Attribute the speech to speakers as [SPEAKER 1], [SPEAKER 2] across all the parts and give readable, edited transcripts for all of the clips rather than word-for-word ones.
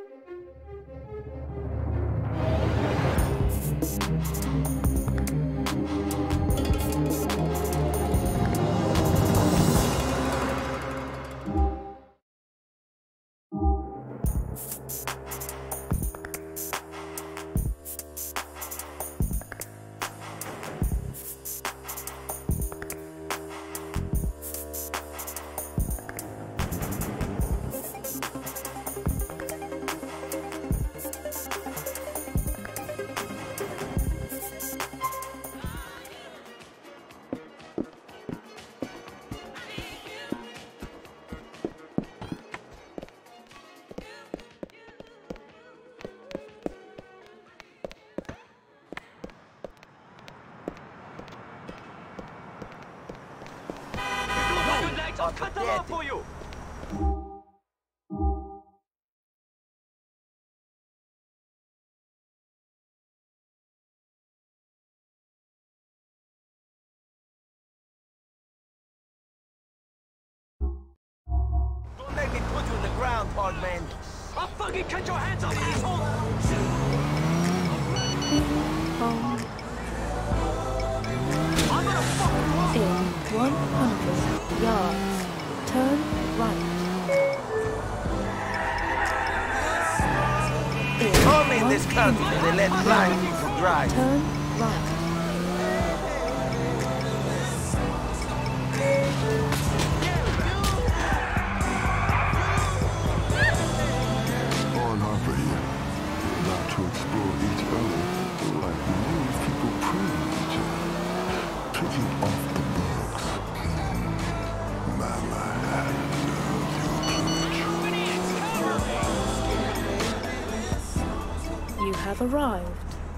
[SPEAKER 1] I'll cut them off for you! Don't make me put you in the ground, hard man. I'll fucking cut your hands off, asshole! I'm gonna fuck you up!
[SPEAKER 2] In 100 yards. Turn right.
[SPEAKER 1] Only in this country do they let blind people drive.
[SPEAKER 2] Turn right.
[SPEAKER 3] On Harper here, about to explore each other like many people prove each other. Picking off the bugs. Mama, I love your plumage.
[SPEAKER 2] You have arrived.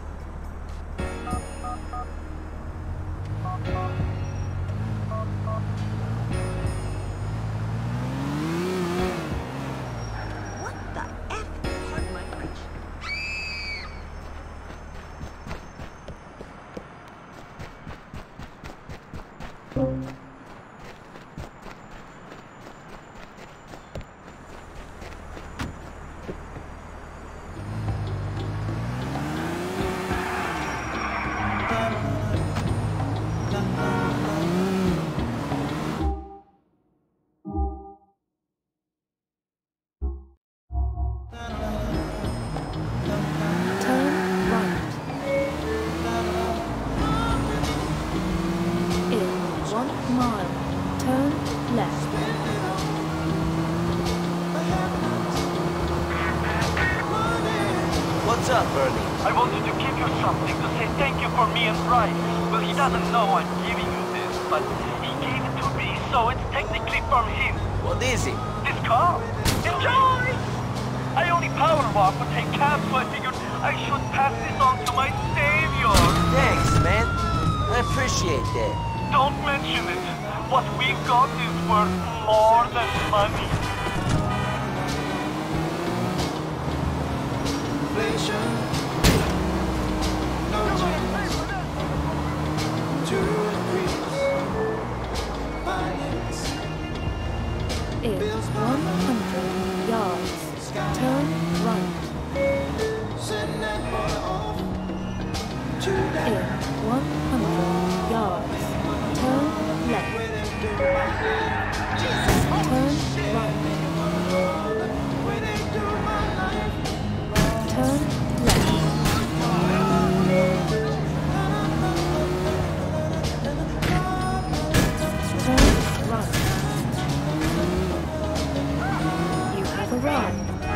[SPEAKER 4] What the F? Pardon my French.
[SPEAKER 2] Turn right. In 1 mile. Turn left.
[SPEAKER 1] What's up, Bernie?
[SPEAKER 5] I wanted to give you something to say thank you for me and Bryce. Well, he doesn't know I'm giving you this, but he gave it to me, so it's technically from him.
[SPEAKER 1] What is it?
[SPEAKER 5] This car. Enjoy! I only power walk but take cabs, so I figured I should pass this on to my savior.
[SPEAKER 1] Thanks, man. I appreciate that.
[SPEAKER 5] Don't mention it. What we got is worth more than money.
[SPEAKER 2] In 100 yards. Turn right. In 100 yards. Turn left. Turn right. Turn left. Turn right. You have arrived.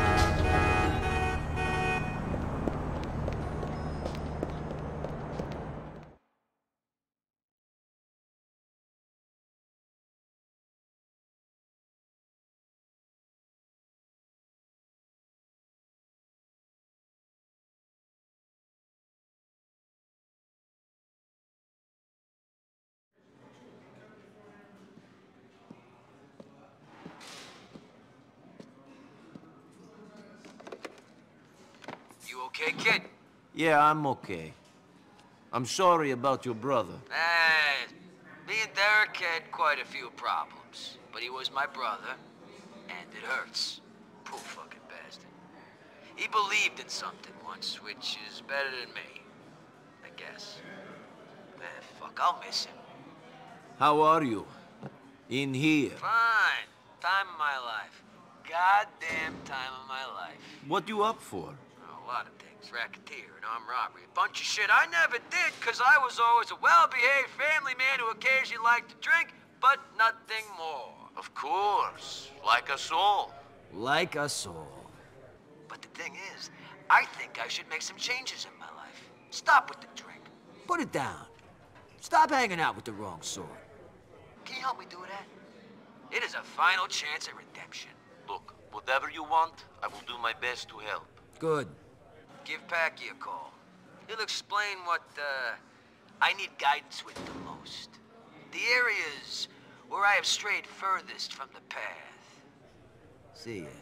[SPEAKER 6] You okay, kid?
[SPEAKER 1] Yeah, I'm okay. I'm sorry about your brother.
[SPEAKER 6] Me and Derek had quite a few problems, but he was my brother, and it hurts. Poor fucking bastard. He believed in something once, which is better than me, I guess. Man, fuck, I'll miss him.
[SPEAKER 1] How are you? In here.
[SPEAKER 6] Fine. Time of my life. Goddamn time of my life.
[SPEAKER 1] What you up for?
[SPEAKER 6] A lot of things. Racketeer and armed robbery. A bunch of shit I never did, because I was always a well-behaved family man who occasionally liked to drink, but nothing more.
[SPEAKER 7] Of course. Like us all.
[SPEAKER 1] Like us all.
[SPEAKER 6] But the thing is, I think I should make some changes in my life. Stop with the drink.
[SPEAKER 1] Put it down. Stop hanging out with the wrong sort.
[SPEAKER 6] Can you help me do that? It is a final chance at redemption.
[SPEAKER 7] Look, whatever you want, I will do my best to help.
[SPEAKER 1] Good.
[SPEAKER 6] Give Packy a call. He'll explain what, I need guidance with the most. The areas where I have strayed furthest from the path.
[SPEAKER 1] See ya.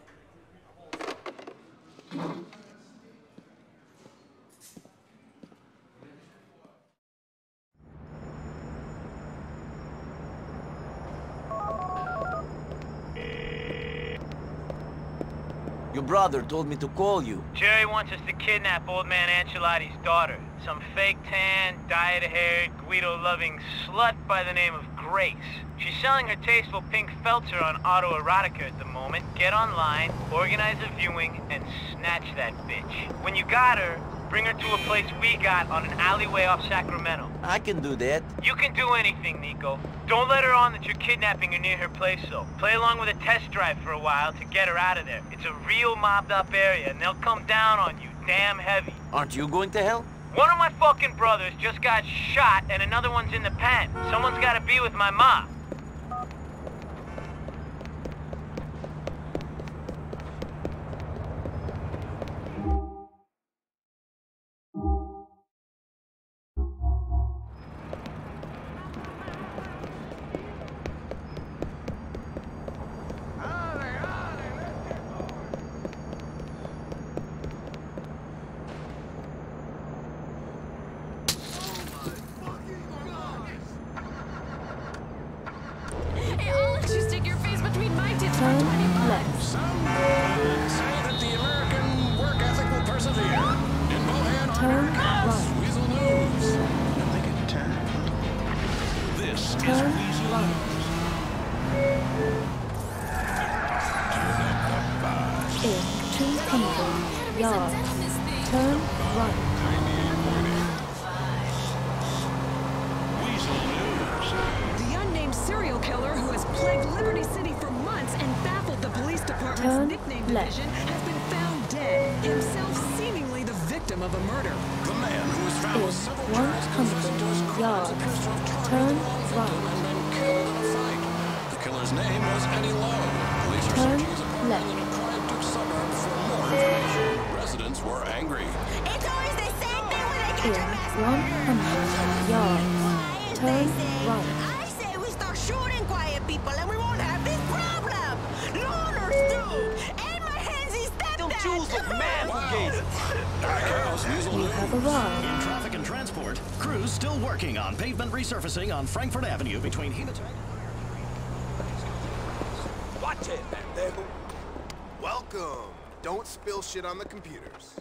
[SPEAKER 1] Your brother told me to call you.
[SPEAKER 5] Jerry wants us to kidnap Old Man Ancelotti's daughter. Some fake tan, dyed-haired, Guido-loving slut by the name of Grace. She's selling her tasteful pink felter on autoerotica at the moment. Get online, organize a viewing, and snatch that bitch. When you got her, bring her to a place we got on an alleyway off Sacramento.
[SPEAKER 1] I can do that.
[SPEAKER 5] You can do anything, Nico. Don't let her on that you're kidnapping her near her place, though. Play along with a test drive for a while to get her out of there. It's a real mobbed-up area, and they'll come down on you damn heavy.
[SPEAKER 1] Aren't you going to help?
[SPEAKER 5] One of my fucking brothers just got shot, and another one's in the pen. Someone's gotta be with my mom.
[SPEAKER 2] Hey, Alex, you stick your face between my tits for 20 bucks.
[SPEAKER 8] Some say that the American work ethic will persevere. In Bohan,
[SPEAKER 2] Turn
[SPEAKER 8] America,
[SPEAKER 2] right.
[SPEAKER 8] Weasel News. This
[SPEAKER 2] Turn
[SPEAKER 8] is Weasel
[SPEAKER 2] right. In 200 yards. Turn right.
[SPEAKER 8] Weasel News.
[SPEAKER 9] The unnamed serial killer who has plagued Liberty City for months and baffled the police department's
[SPEAKER 2] Turn
[SPEAKER 9] nickname
[SPEAKER 2] left.
[SPEAKER 9] division has been found dead, himself seemingly the victim of a murder.
[SPEAKER 8] The man who was found
[SPEAKER 2] In
[SPEAKER 8] with several charges confessing to his
[SPEAKER 2] 100
[SPEAKER 8] crimes
[SPEAKER 2] yards.
[SPEAKER 8] appears to have targeted
[SPEAKER 2] Turn
[SPEAKER 8] law enforcement
[SPEAKER 2] right.
[SPEAKER 8] and been killed in a fight. The killer's name was Eddie Lowe. Police are
[SPEAKER 2] Turn
[SPEAKER 8] searching his apartment
[SPEAKER 2] left.
[SPEAKER 8] in a Pride Duke suburb for more information. Residents were angry.
[SPEAKER 4] It's always the same thing when they
[SPEAKER 2] In
[SPEAKER 4] get your mess.
[SPEAKER 2] 100 yards.
[SPEAKER 4] Quiet,
[SPEAKER 2] Turn
[SPEAKER 4] they say.
[SPEAKER 2] right.
[SPEAKER 4] I say we start shooting quiet people and we won't have this problem. Loners do. And my hands is that
[SPEAKER 1] Them jewels look mad fugazi.
[SPEAKER 8] Eric House, Weasel
[SPEAKER 2] You
[SPEAKER 8] News.
[SPEAKER 2] have arrived.
[SPEAKER 10] In traffic and transport, crews still working on pavement resurfacing on Frankfurt Avenue between Hematite.
[SPEAKER 1] Watch it, man.
[SPEAKER 11] Welcome. Don't spill shit on the computers.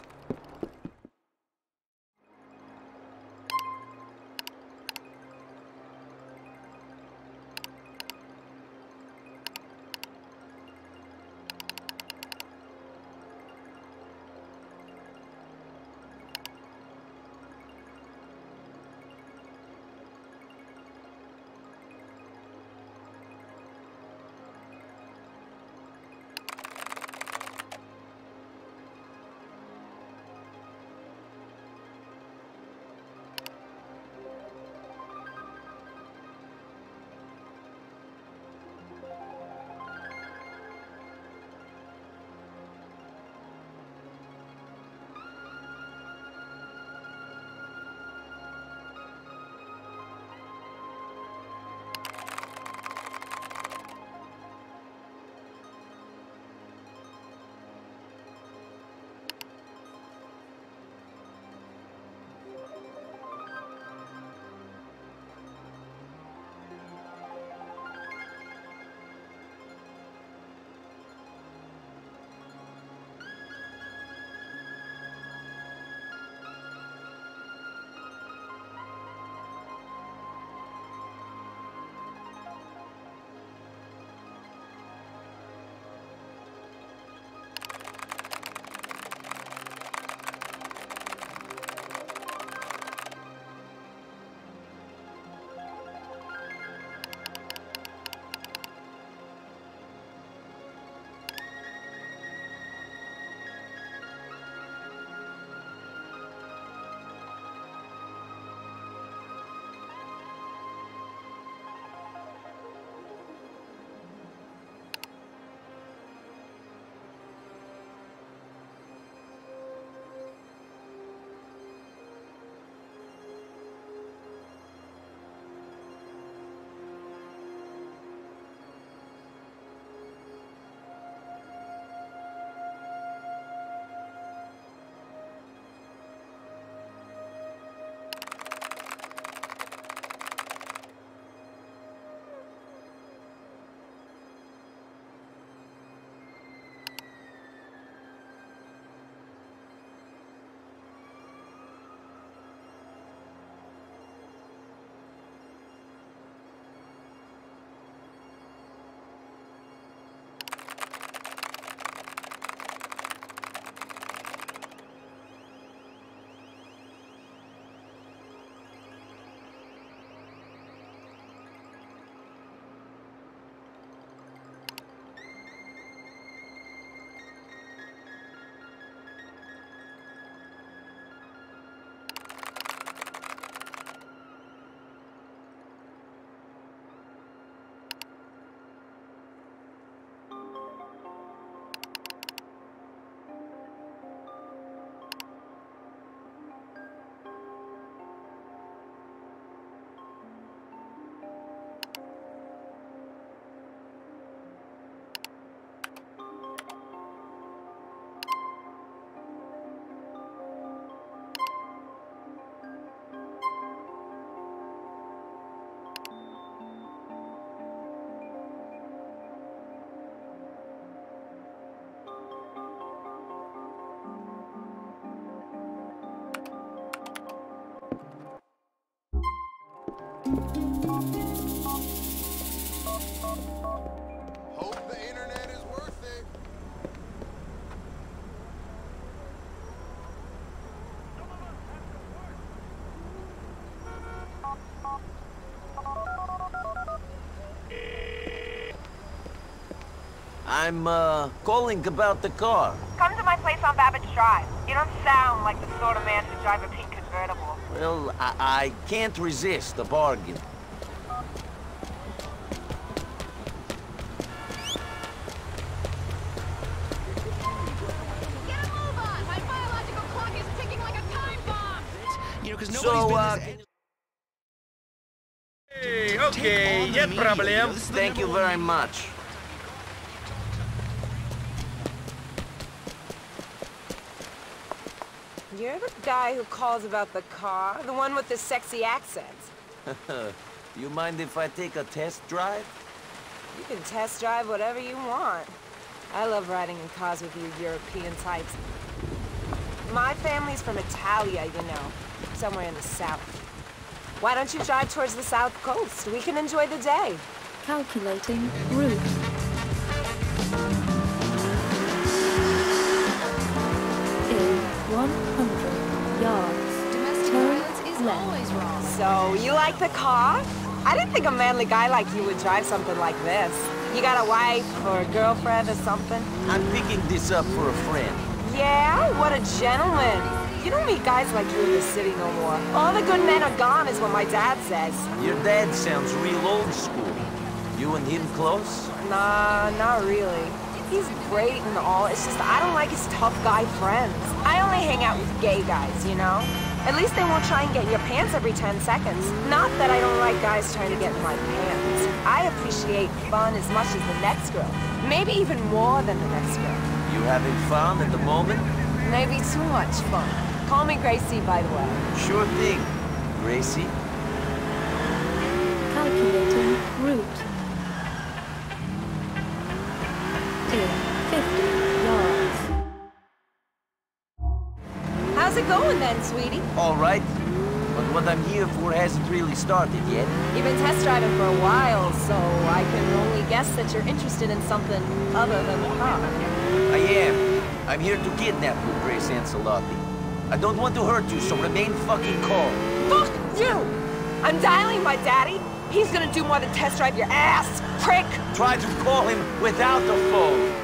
[SPEAKER 1] I'm, calling about the car.
[SPEAKER 4] Come to my place on Babbage Drive. You don't sound like the sort of man who'd drive a pink convertible.
[SPEAKER 1] Well, I can't resist a bargain.
[SPEAKER 12] Hey, okay, нет проблем.
[SPEAKER 1] Thank you very much.
[SPEAKER 4] You're the guy who calls about the car? The one with the sexy accents?
[SPEAKER 1] You mind if I take a test drive?
[SPEAKER 4] You can test drive whatever you want. I love riding in cars with you European types. My family's from Italia, you know. Somewhere in the south. Why don't you drive towards the south coast? We can enjoy the day.
[SPEAKER 2] Calculating route. In 100 yards.
[SPEAKER 9] Domestic violence is always wrong.
[SPEAKER 4] So, you like the car? I didn't think a manly guy like you would drive something like this. You got a wife or a girlfriend or something?
[SPEAKER 1] I'm picking this up for a friend.
[SPEAKER 4] Yeah? What a gentleman. You don't meet guys like you in the city no more. All the good men are gone is what my dad says.
[SPEAKER 1] Your dad sounds real old school. You and him close?
[SPEAKER 4] Nah, not really. He's great and all, it's just I don't like his tough guy friends. I only hang out with gay guys, you know? At least they won't try and get in your pants every 10 seconds. Not that I don't like guys trying to get in my pants. I appreciate fun as much as the next girl. Maybe even more than the next girl.
[SPEAKER 1] You having fun at the moment?
[SPEAKER 4] Maybe too much fun. Call me Gracie, by the way.
[SPEAKER 1] Sure thing, Gracie.
[SPEAKER 2] Calculating route. In 50 yards.
[SPEAKER 4] How's it going then, sweetie?
[SPEAKER 1] All right, but what I'm here for hasn't really started yet.
[SPEAKER 4] You've been test driving for a while, so I can only guess that you're interested in something other than the car.
[SPEAKER 1] I am. I'm here to kidnap you, Grace Ancelotti. I don't want to hurt you, so remain fucking calm.
[SPEAKER 4] Fuck you! I'm dialing my daddy. He's gonna do more than test drive your ass, prick!
[SPEAKER 1] Try to call him without the phone.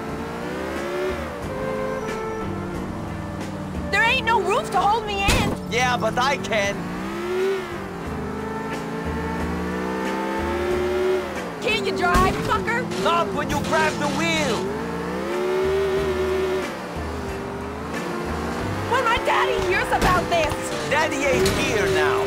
[SPEAKER 4] There ain't no roof to hold me in!
[SPEAKER 1] Yeah, but I can.
[SPEAKER 4] Can't you drive, fucker?
[SPEAKER 1] Not when you grab the wheel!
[SPEAKER 4] When my daddy hears about this!
[SPEAKER 1] Daddy ain't here now.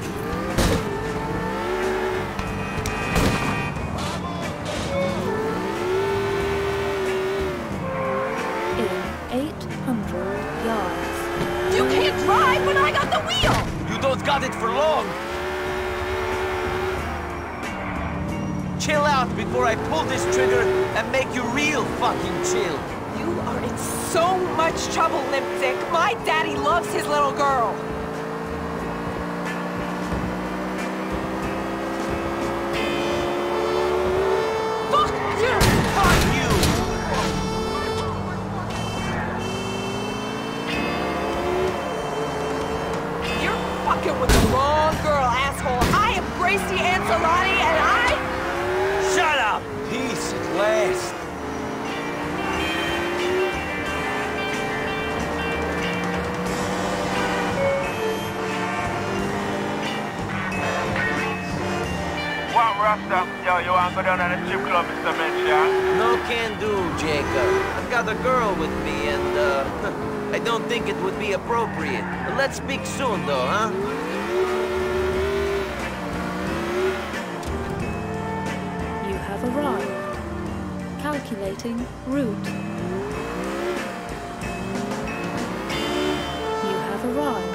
[SPEAKER 2] In 800 yards.
[SPEAKER 4] You can't drive when I got the wheel!
[SPEAKER 1] You don't got it for long. Chill out before I pull this trigger and make you real fucking chill.
[SPEAKER 4] You are in so much trouble, Lipstick. My daddy loves his little girl. Fuck you!
[SPEAKER 1] Fuck you!
[SPEAKER 4] You're fucking with the wrong girl, asshole. I am Gracie Ancelotti, and I...
[SPEAKER 1] Shut up! Peace at last.
[SPEAKER 12] Rasta, yo, you want to go down to the strip club, Mr. Mitch, yeah?
[SPEAKER 1] No can do, Jacob. I've got a girl with me, and, I don't think it would be appropriate. But let's speak soon, though, huh?
[SPEAKER 2] You have arrived. Calculating route. You have arrived.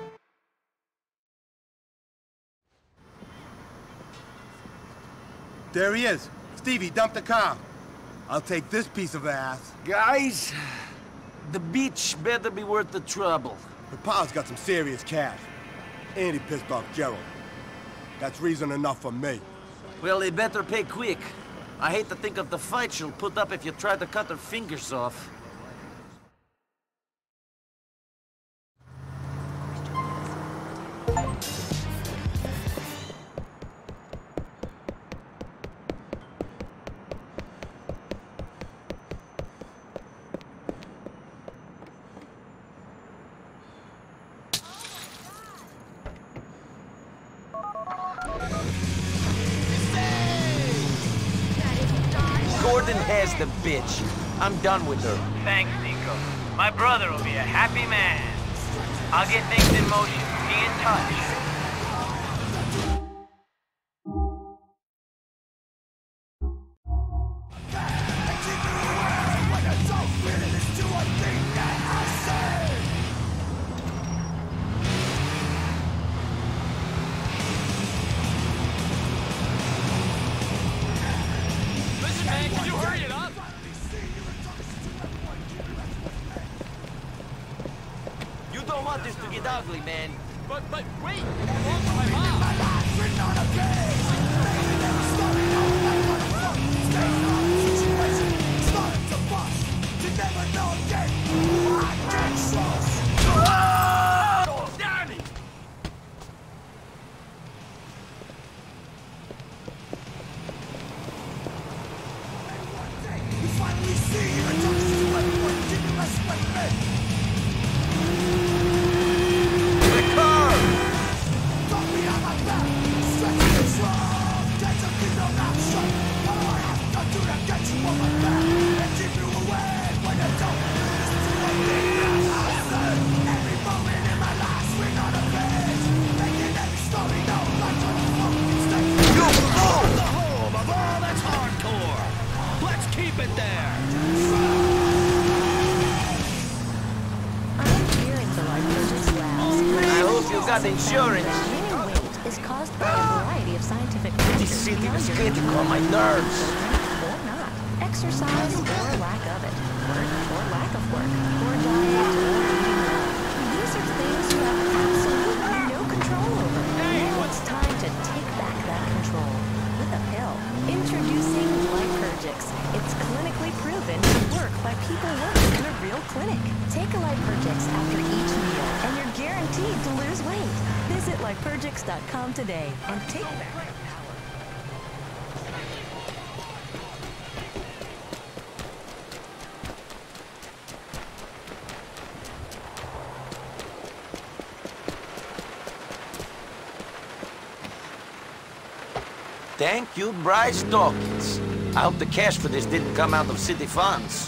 [SPEAKER 11] There he is. Stevie, dump the car. I'll take this piece of ass.
[SPEAKER 1] Guys, the beach better be worth the trouble.
[SPEAKER 11] The pa's got some serious cash. And he pissed off Gerald. That's reason enough for me.
[SPEAKER 1] Well, they better pay quick. I hate to think of the fight she'll put up if you try to cut her fingers off. Gordon has the bitch. I'm done with her.
[SPEAKER 5] Thanks, Nico. My brother will be a happy man. I'll get things in motion. Be in touch.
[SPEAKER 1] This to get ugly, man.
[SPEAKER 13] But wait! My mom! Danny!
[SPEAKER 14] You finally see your touches to everyone, keep your respect me.
[SPEAKER 1] Got insurance.
[SPEAKER 15] Gaining weight is caused by a variety of scientific factors.
[SPEAKER 1] This city is getting on my nerves.
[SPEAKER 15] Or not. Exercise or lack of it. Work or lack of work. Or diet or eating well. These are things you have absolutely no control over. Now it's time to take back that control. With a pill. Introducing Lipergix. It's clinically proven to work by people working in a real clinic. Take a Lipergix after each meal and you're guaranteed to lose weight. Visit Lipergix.com today and take back your power.
[SPEAKER 1] Thank you, Bryce Dawkins. I hope the cash for this didn't come out of city funds.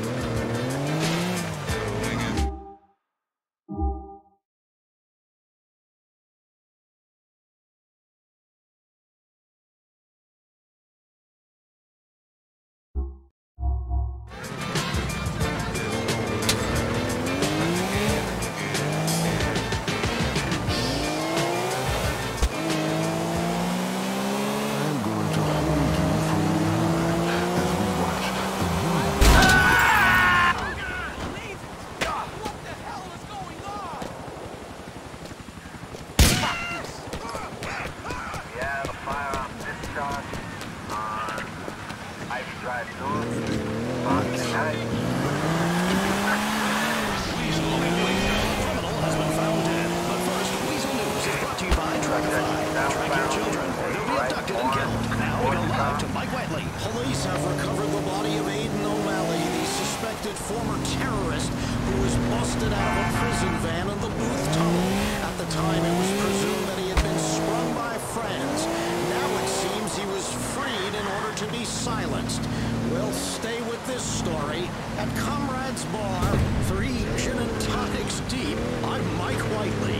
[SPEAKER 10] Police have recovered the body of Aiden O'Malley, the suspected former terrorist who was busted out of a prison van in the Booth Tunnel. At the time, it was presumed that he had been sprung by friends. Now it seems he was freed in order to be silenced. We'll stay with this story at Comrades Bar, 3 gin and tonics deep. I'm Mike Whiteley.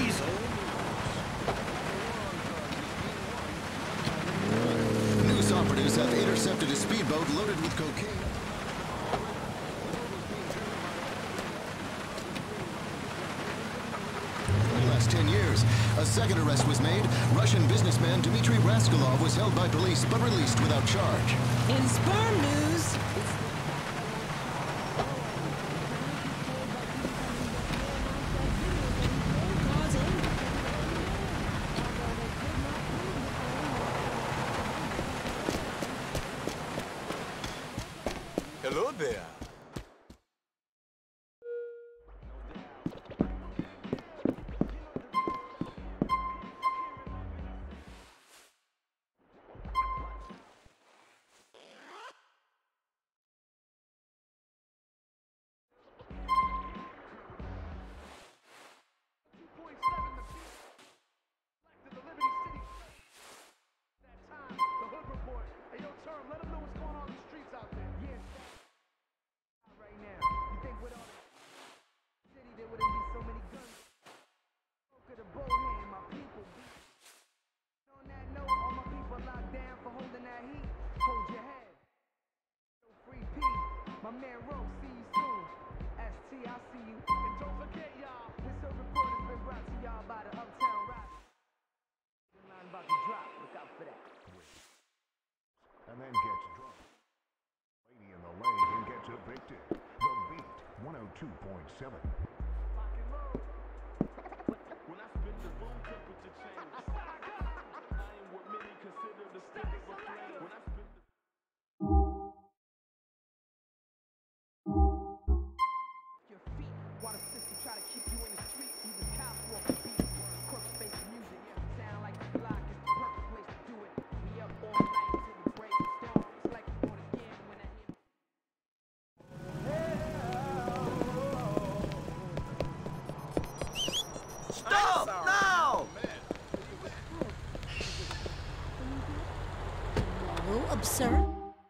[SPEAKER 16] Operatives have intercepted a speedboat loaded with cocaine. In the last 10 years, a second arrest was made. Russian businessman Dmitry Raskolov was held by police but released without charge.
[SPEAKER 9] In sperm news...
[SPEAKER 11] Hello there.
[SPEAKER 14] Let them know what's going on in the streets out
[SPEAKER 17] man Rose, see you soon. ST, I'll see you. And don't forget, y'all, this whole report has been brought to y'all by the Uptown Rock. Line about to drop. Look out for that.
[SPEAKER 18] And then gets drunk. Lady in the lane and gets evicted. The Beat, 102.7.
[SPEAKER 17] When I spin the room temperature change. I am what many consider the stick of a flame. When I spin your feet, while the system try to keep you in the street, even cops walk the beat. Crooks face music, sound like the block is the perfect place to do it. We up all night till we break the storm. It's like we're born again when I hear.
[SPEAKER 1] Stop now!
[SPEAKER 19] Hello, absurd.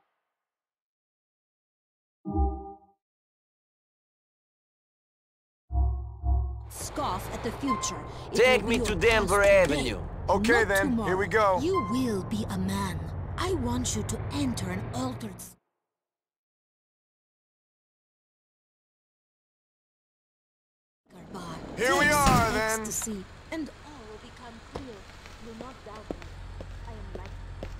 [SPEAKER 19] Scoff at the future.
[SPEAKER 1] Take me to Denver Avenue.
[SPEAKER 19] Okay, then. Tomorrow. Here we go. You will be a man. I want you to enter an altered...
[SPEAKER 18] Here we are, then.
[SPEAKER 19] Ecstasy, and all will become clear. Do not doubt me. I am like...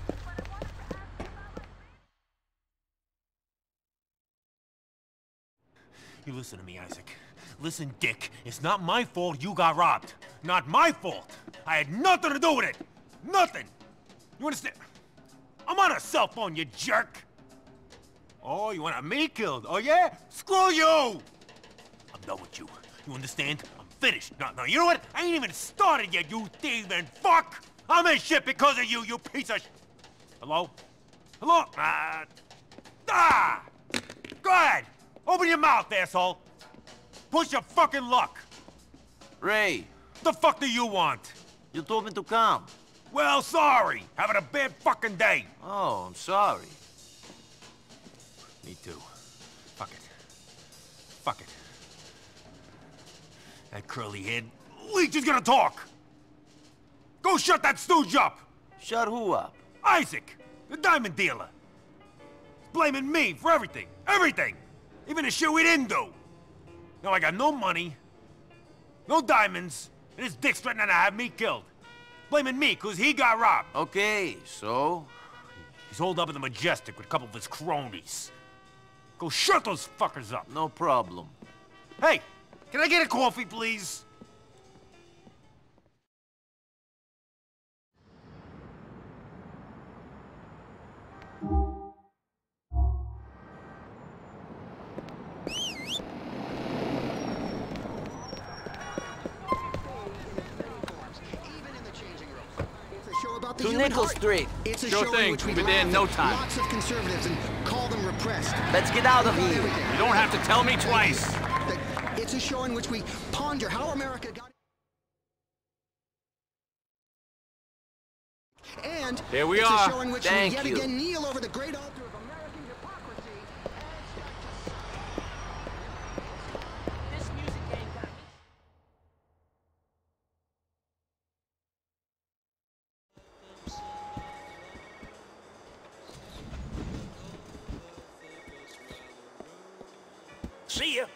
[SPEAKER 20] You listen to me, Isaac. Listen, Dick, it's not my fault you got robbed. Not my fault. I had nothing to do with it. Nothing. You understand? I'm on a cell phone, you jerk. Oh, you want me killed? Oh, yeah? Screw you! I'm done with you. You understand? I'm finished. No, you know what? I ain't even started yet, you thieving fuck! I'm in shit because of you, you piece of sh... Hello? Hello? Go ahead! Open your mouth, asshole! Push your fucking luck!
[SPEAKER 1] Ray!
[SPEAKER 20] The fuck do you want?
[SPEAKER 1] You told me to come.
[SPEAKER 20] Well, sorry! Having a bad fucking day!
[SPEAKER 1] Oh, I'm sorry.
[SPEAKER 20] Me too. Fuck it. Fuck it. That curly-haired leech is gonna talk! Go shut that stooge up!
[SPEAKER 1] Shut who up?
[SPEAKER 20] Isaac! The diamond dealer! He's blaming me for everything! Everything! Even the shit we didn't do! Now I got no money, no diamonds, and his dick's threatening to have me killed. Blaming me, cause he got robbed.
[SPEAKER 1] Okay, so?
[SPEAKER 20] He's holed up in the Majestic with a couple of his cronies. Go shut those fuckers up.
[SPEAKER 1] No problem.
[SPEAKER 20] Hey, can I get a coffee, please?
[SPEAKER 1] To Nickel Street.
[SPEAKER 21] It's a sure thing. We'll be there in no time. Lots of conservatives and call them repressed.
[SPEAKER 1] Let's get out of here.
[SPEAKER 21] You don't have to tell me twice. It's a show in which we ponder how America got... And
[SPEAKER 12] here we
[SPEAKER 21] it's
[SPEAKER 12] are.
[SPEAKER 21] A show in which we yet again kneel over the great altar of American hypocrisy.
[SPEAKER 17] This music ain't got me.
[SPEAKER 20] See ya!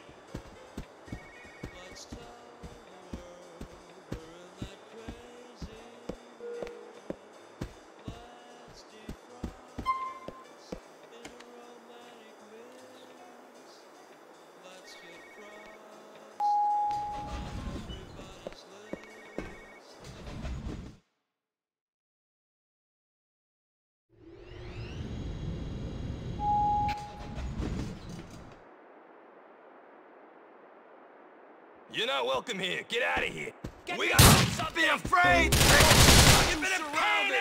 [SPEAKER 12] You're not welcome here. Get out of here.
[SPEAKER 1] We got something. Be afraid.
[SPEAKER 12] You've been surrounded.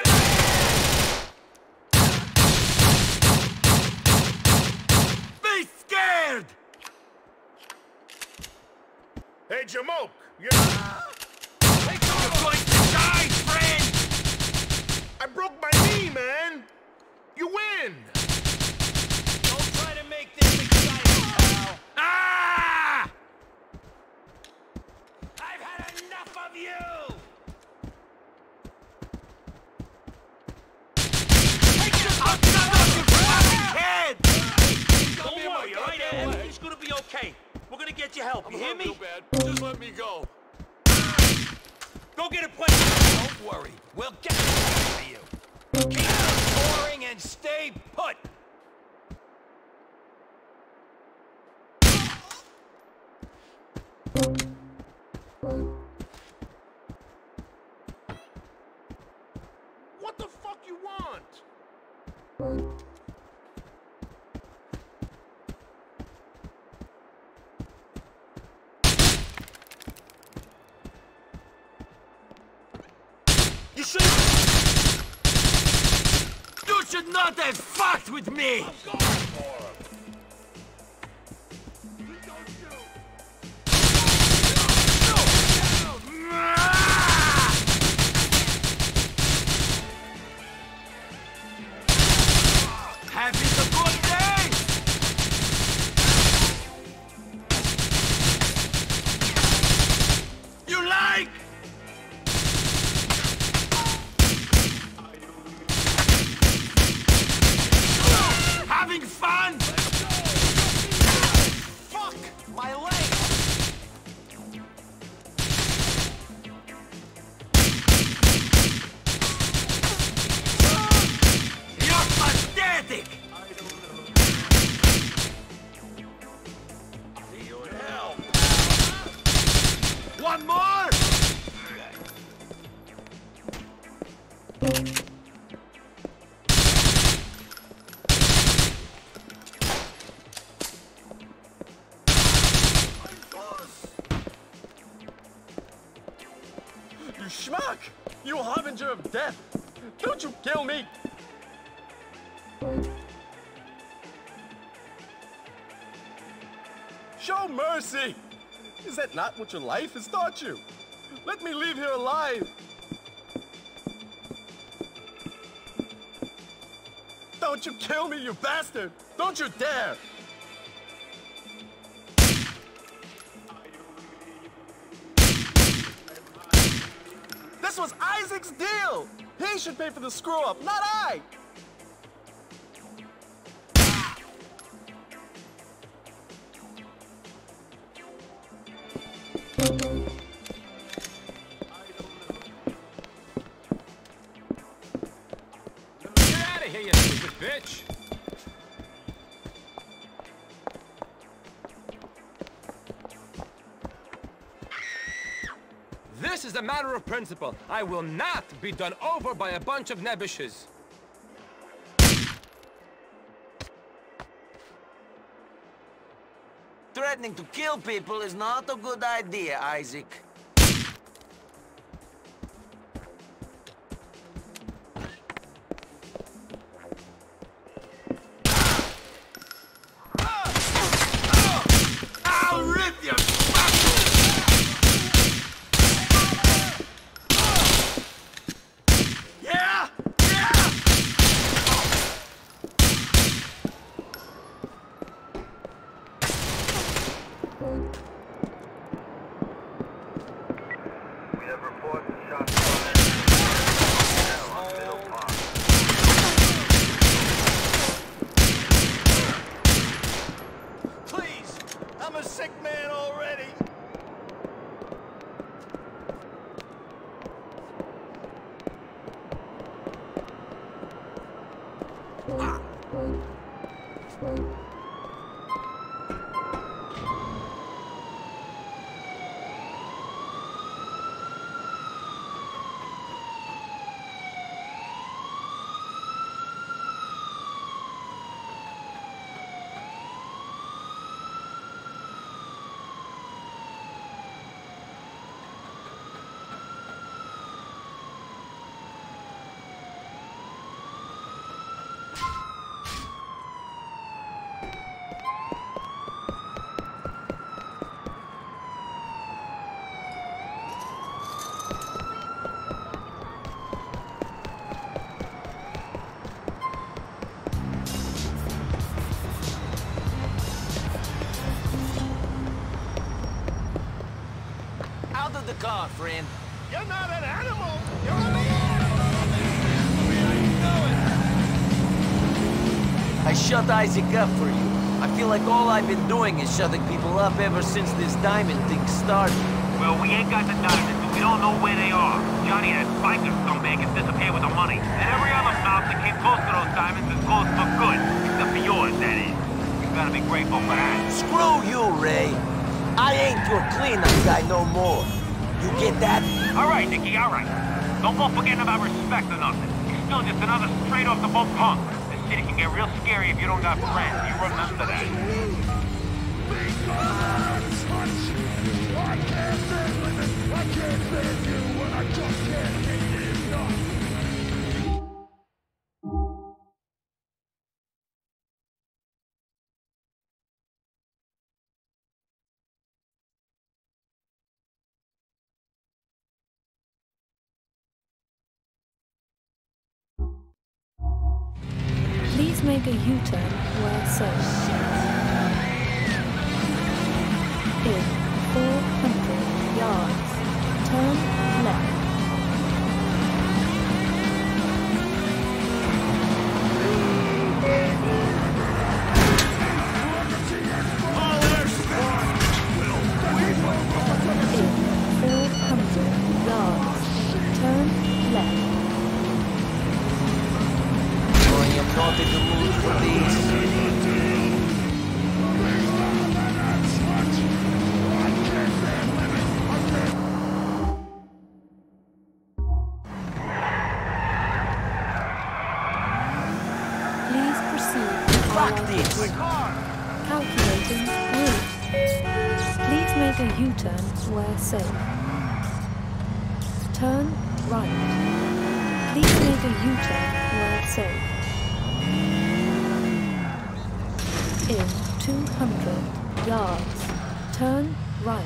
[SPEAKER 20] Be scared.
[SPEAKER 12] Hey, Jamoke. You're
[SPEAKER 20] going to die, friend.
[SPEAKER 12] I broke my knee, man. You win.
[SPEAKER 5] Don't try to make this exciting, pal.
[SPEAKER 20] Ah!
[SPEAKER 5] I've had enough of you!
[SPEAKER 20] Take the fucking off your fucking head!
[SPEAKER 5] Don't worry, alright?
[SPEAKER 12] You hear me?
[SPEAKER 8] Real bad. Just let me go.
[SPEAKER 12] Go get a place. Don't worry. We'll get it for you. Keep scoring and stay put.
[SPEAKER 8] What the fuck you want?
[SPEAKER 12] You should not have fucked with me!
[SPEAKER 8] I'm going for him.
[SPEAKER 12] Having a good day! You like? Having fun? Fuck my leg! You're pathetic!
[SPEAKER 8] See you in hell.
[SPEAKER 12] One more?
[SPEAKER 8] You schmuck! You harbinger of death! Don't you kill me! Show mercy! Is that not what your life has taught you? Let me leave here alive! Don't you kill me, you bastard! Don't you dare! This was Isaac's deal! He should pay for the screw-up, not I!
[SPEAKER 12] Get out of here, you stupid bitch!
[SPEAKER 13] This is a matter of principle. I will not be done over by a bunch of nebbishes.
[SPEAKER 1] Threatening to kill people is not a good idea, Isaac.
[SPEAKER 12] I'll rip your Yeah! Yeah!
[SPEAKER 7] We have reports of shots fired on Middle Park.
[SPEAKER 8] Please! I'm a sick man already!
[SPEAKER 1] Out of the car, friend.
[SPEAKER 8] You're not an animal! You're a man!
[SPEAKER 1] I shut Isaac up for you. I feel like all I've been doing is shutting people up ever since this diamond thing started.
[SPEAKER 12] Well, we ain't got the diamonds, and we don't know where they are. Johnny, that biker scumbag, has disappeared with the money. And every other mouth that came close to those diamonds is closed for good. Except for yours, that is. You gotta be grateful for that.
[SPEAKER 1] Screw you, Ray. I ain't your cleanup guy no more. You get that?
[SPEAKER 12] All right, Nicky, all right. Don't go forgetting about respect or nothing. You're still just another straight-off-the-boat punk. This city can get real scary if you don't got friends. You remember that.
[SPEAKER 14] I can't stand living. I can't stand you, and I just can't get enough.
[SPEAKER 15] Please make a U-turn where safe. In 400 yards, turn left. In 400 yards, turn left.
[SPEAKER 1] I am not in the mood for these.
[SPEAKER 15] Please proceed to highlighted route. Calculating route. Please make a U-turn where safe. Turn right. Please make a U-turn where safe. In 200 yards, turn right.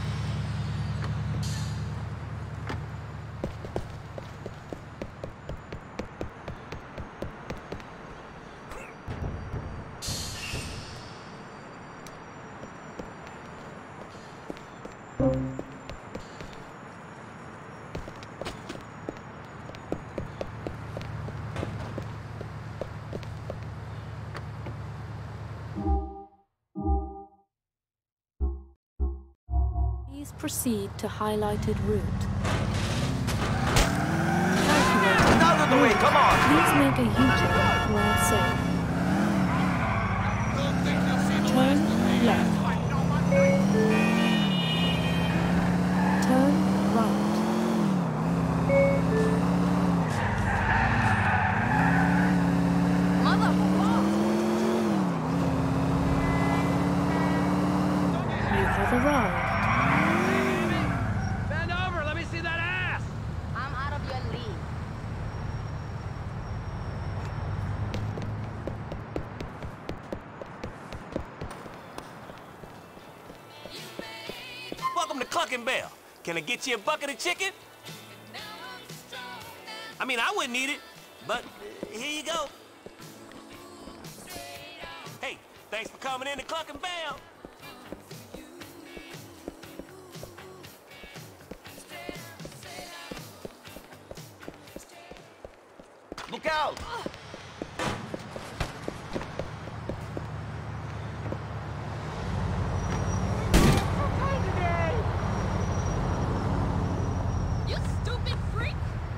[SPEAKER 15] Please proceed to highlighted route.
[SPEAKER 1] Out of the way, come on!
[SPEAKER 15] Please make a U-turn where safe. Turn left. Turn right. You have arrived.
[SPEAKER 13] Bend over, let me see that ass!
[SPEAKER 2] I'm out of your league.
[SPEAKER 12] Welcome to Cluckin' Bell. Can I get you a bucket of chicken? I mean, I wouldn't eat it, but here you go. Hey, thanks for coming in to Cluckin' Bell.
[SPEAKER 1] Look out!
[SPEAKER 2] You stupid freak!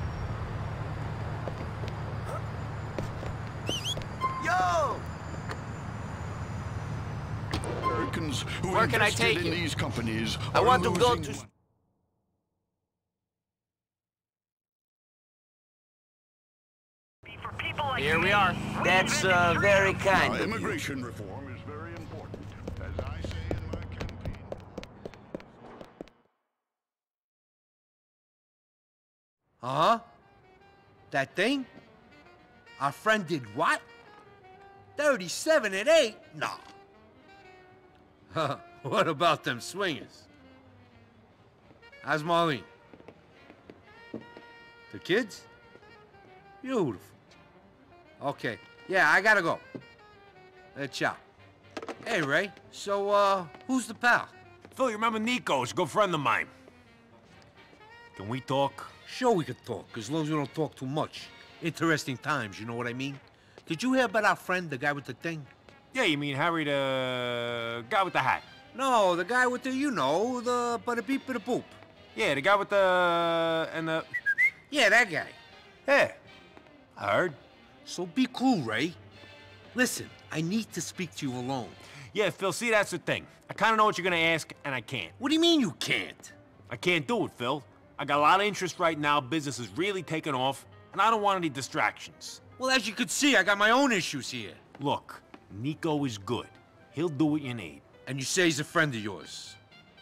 [SPEAKER 1] Yo!
[SPEAKER 18] Americans who
[SPEAKER 1] Where can I
[SPEAKER 18] invested
[SPEAKER 1] take
[SPEAKER 18] in
[SPEAKER 1] you?
[SPEAKER 18] these companies
[SPEAKER 1] I
[SPEAKER 18] are
[SPEAKER 1] want to go
[SPEAKER 18] losing
[SPEAKER 1] to...
[SPEAKER 18] money.
[SPEAKER 1] Here we are. That's very kind of you.
[SPEAKER 18] Immigration reform is very important, as I say in my campaign.
[SPEAKER 3] Huh? That thing? Our friend did what? 37 at 8? Nah. What about them swingers? How's Marlene? The kids? Beautiful. Okay. Yeah, I gotta go. Ciao. Hey, Ray. So, who's the pal?
[SPEAKER 20] Phil, you remember Nico's a good friend of mine. Can we talk?
[SPEAKER 3] Sure we could talk, as long as we don't talk too much. Interesting times, you know what I mean? Did you hear about our friend, the guy with the thing?
[SPEAKER 20] Yeah, you mean Harry the guy with the hat?
[SPEAKER 3] No, the guy with the, you know, the bada beep bada boop.
[SPEAKER 20] Yeah, the guy with the... and the...
[SPEAKER 3] Yeah, that guy.
[SPEAKER 20] Yeah, I heard.
[SPEAKER 3] So be cool, Ray. Listen, I need to speak to you alone.
[SPEAKER 20] Yeah, Phil, see, that's the thing. I kind of know what you're gonna ask, and I can't.
[SPEAKER 3] What do you mean you can't?
[SPEAKER 20] I can't do it, Phil. I got a lot of interest right now, business is really taking off, and I don't want any distractions.
[SPEAKER 3] Well, as you can see, I got my own issues here.
[SPEAKER 20] Look, Nico is good. He'll do what you need.
[SPEAKER 3] And you say he's a friend of yours?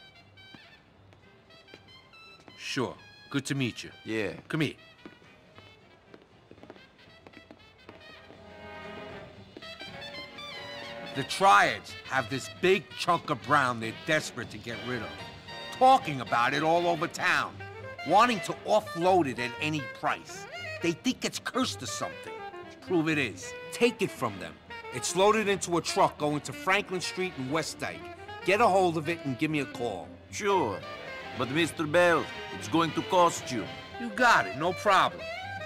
[SPEAKER 3] Sure. Good to meet you.
[SPEAKER 1] Yeah.
[SPEAKER 3] Come here. The Triads have this big chunk of brown they're desperate to get rid of. Talking about it all over town. Wanting to offload it at any price. They think it's cursed or something. Prove it is. Take it from them. It's loaded into a truck going to Franklin Street and West Dyke. Get a hold of it and give me a call.
[SPEAKER 1] Sure. But Mr. Bell, it's going to cost you.
[SPEAKER 3] You got it, no problem.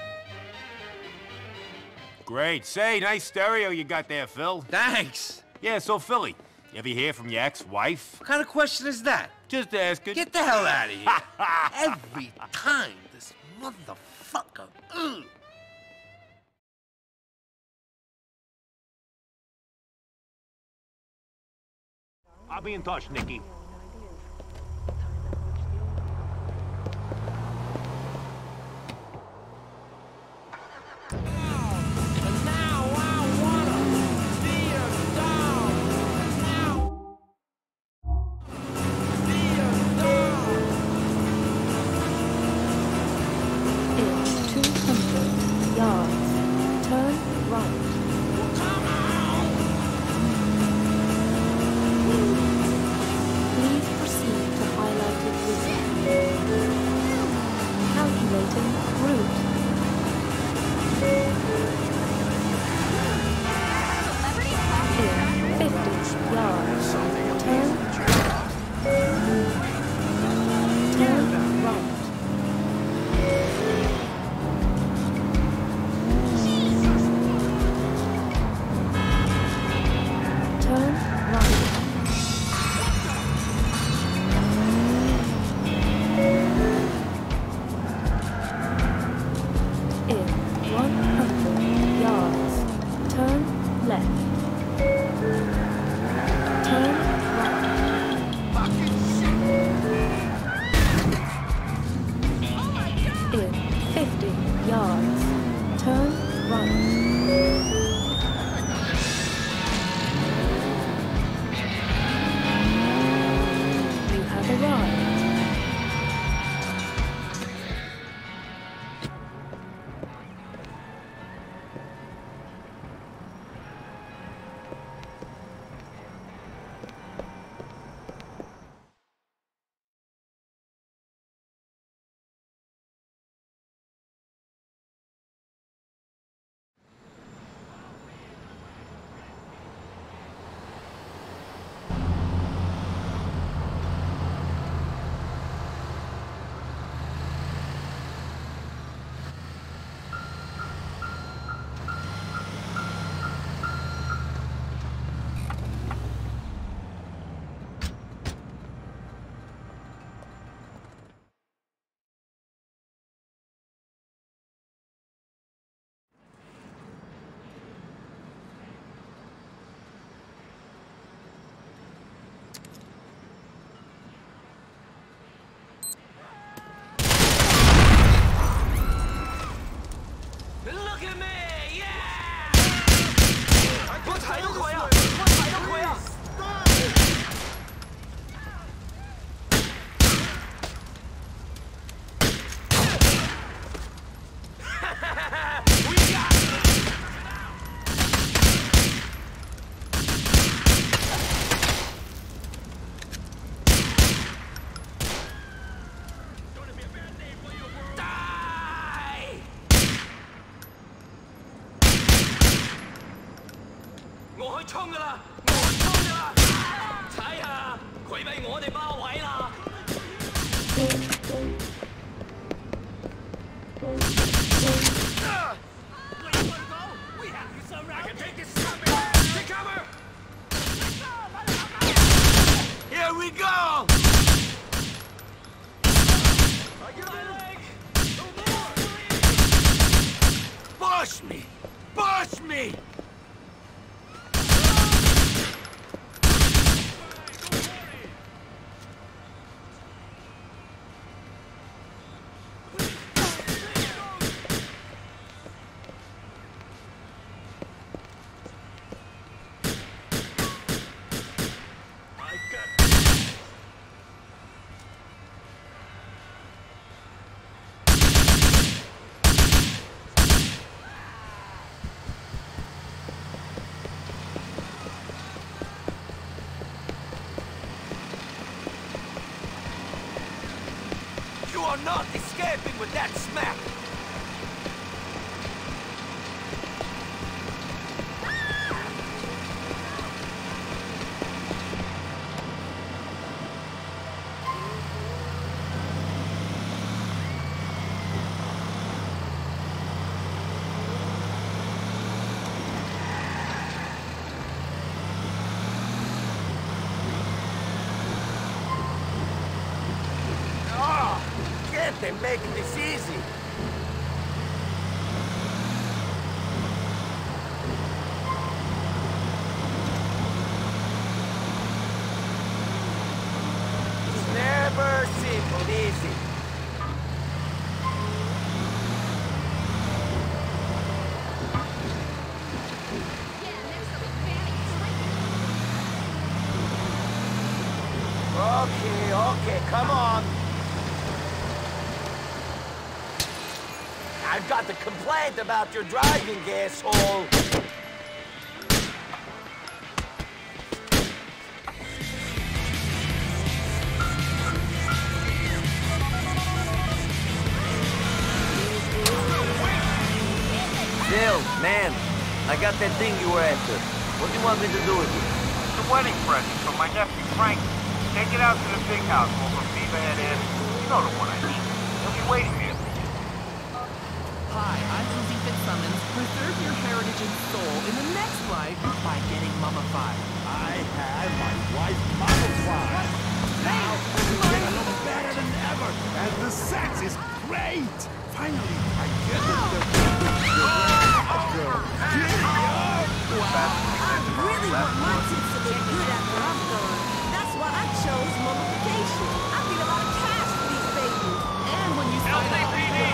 [SPEAKER 20] Great. Say, nice stereo you got there, Phil.
[SPEAKER 3] Thanks.
[SPEAKER 20] Yeah, so Philly, you ever hear from your ex-wife?
[SPEAKER 3] What kind of question is that?
[SPEAKER 20] Just asking.
[SPEAKER 3] Get the hell out of here. Every time, this motherfucker. Ugh.
[SPEAKER 20] I'll be in touch, Nicky.
[SPEAKER 1] we go! Push me! Push me! You are not escaping with that smack! They're making this easy. It's never simple easy. Okay, come on. I've got a complaint about your driving, asshole. Bill, man, I got that thing you were after. What do you want me to do with it?
[SPEAKER 12] It's a wedding present from my nephew, Frank. Take it out to the big house over Beaverhead Inn. You know the one I mean. He'll be waiting here.
[SPEAKER 6] Hi, I'm Susie Fitzsimmons. Preserve your heritage and soul in the next life by getting mummified.
[SPEAKER 14] I had my wife mummified. Now we get along better than ever, and the sex is great. Finally, I get the girl.
[SPEAKER 19] I really want my tits to look good after I'm gone. That's why I chose mummification. I need a lot of cash for these babies.
[SPEAKER 6] And when you sign up,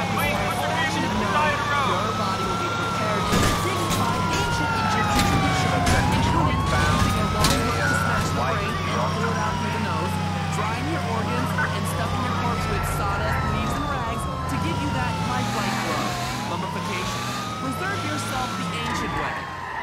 [SPEAKER 6] your body will be prepared to signify ancient Egyptian tradition, including using a long hook to smash the brain and pull it out through the nose, drying your organs, and stuffing your corpse with sawdust, leaves, and rags to give you that lifelike glow. Mummification. Preserve yourself the ancient way.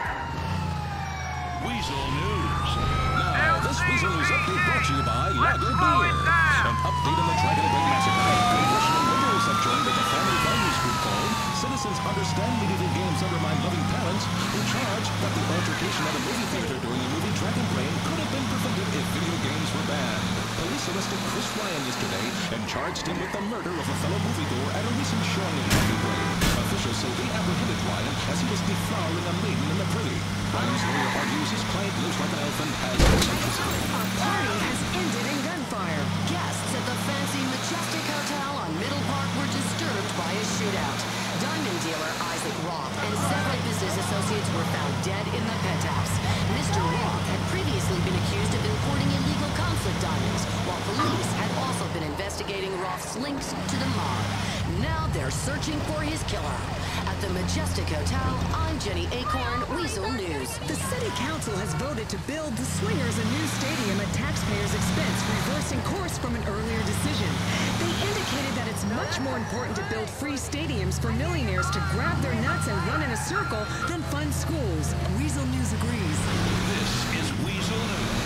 [SPEAKER 8] Weasel News. Now, this Weasel News update brought to you by Lager Beer. An update on the Dragon Break Massacre. Russian invaders have joined the family values group called Citizens Understand Medieval Games Undermine Loving Parents, who charge that the altercation at a movie theater during the movie Dragon Brain could have been prevented if video games were banned. Police arrested Chris Ryan yesterday and charged him with the murder of a fellow moviegoer at a recent showing in Dragon Brain. Officials say they apprehended Ryan as he was deflowering a maiden in the privy. Ryan's lawyer argues his client lives like an elf and has eccentricity.
[SPEAKER 9] A party has ended in gunfire. Guests at the fancy Majestic Hotel on Middle Park were disturbed by a shootout. Diamond dealer Isaac Roth and several business associates were found dead in the penthouse. Mr. Roth had previously been accused of importing illegal conflict diamonds, while police had also been investigating Roth's links to the mob. Now they're searching for his killer. At the Majestic Hotel, I'm Jenny Acorn, Weasel News.
[SPEAKER 22] The City Council has voted to build the Swingers a new stadium at taxpayers' expense, reversing course from an earlier decision. They indicated that it's much more important to build free stadiums for millionaires to grab their nuts and run in a circle than fund schools. Weasel News agrees.
[SPEAKER 8] This is Weasel News.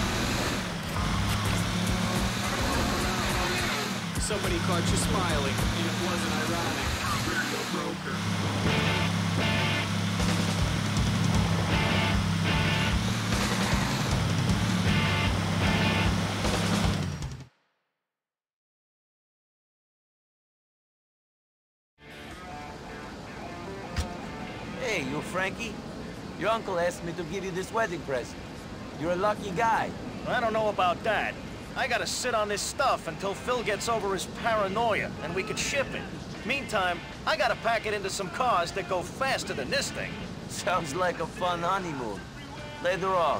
[SPEAKER 17] Somebody caught you smiling, and it wasn't ironic. The broker.
[SPEAKER 1] Hey, you Frankie? Your uncle asked me to give you this wedding present. You're a lucky guy.
[SPEAKER 12] I don't know about that.
[SPEAKER 4] I gotta sit on this stuff until Phil gets over his paranoia, and we can ship it. Meantime, I gotta pack it into some cars that go faster than this thing.
[SPEAKER 1] Sounds like a fun honeymoon. Later on.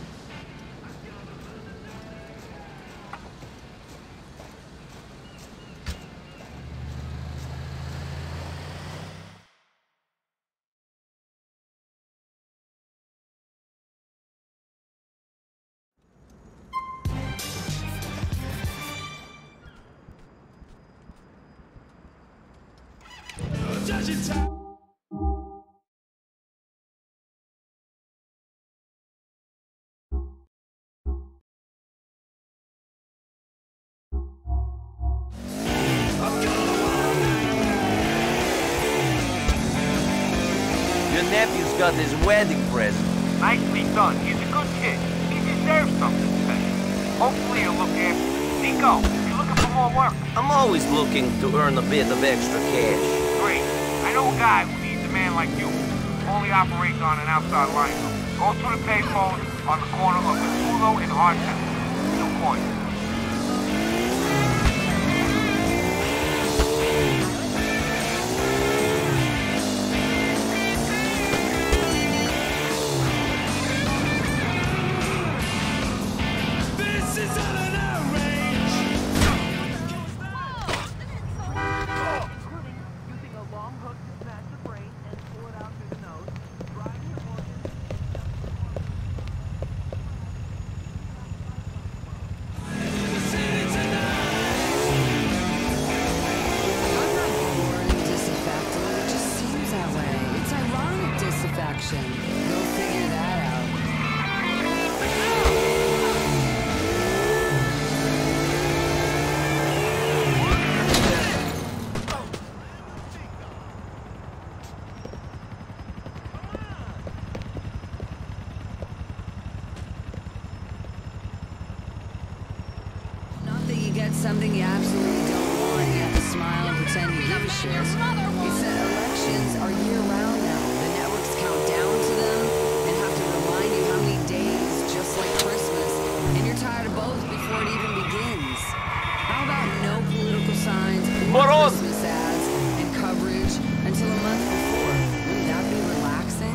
[SPEAKER 1] Your nephew's got his wedding present.
[SPEAKER 12] Nicely done. He's a good kid. He deserves something special. Hopefully he'll look after you. Nico, you looking for more work?
[SPEAKER 1] I'm always looking to earn a bit of extra cash.
[SPEAKER 12] Great. I know a guy who needs a man like you. Only operates on an outside line. Go to the payphone on the corner of Masulo and Hardtown. No point.
[SPEAKER 9] Something you absolutely don't want, you have to smile and pretend you give a shit. He said elections are year-round now. The networks count down to them and have to remind you how many days, just like Christmas, and you're tired of both before it even begins. How about no political signs, or Christmas ads, and coverage until a month before? Wouldn't that be relaxing?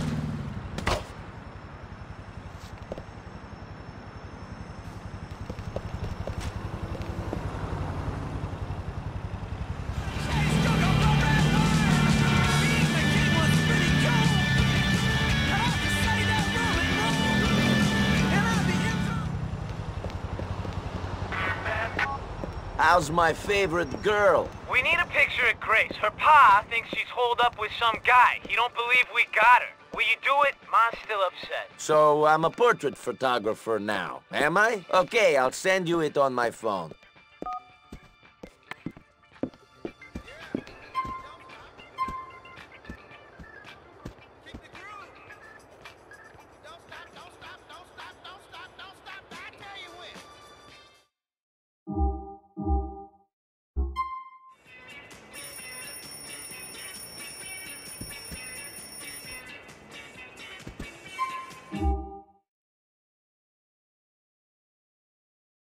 [SPEAKER 1] How's my favorite girl?
[SPEAKER 5] We need a picture of Grace. Her pa thinks she's holed up with some guy. He don't believe we got her. Will you do it? Ma's still upset.
[SPEAKER 1] So I'm a portrait photographer now, am I? Okay, I'll send you it on my phone.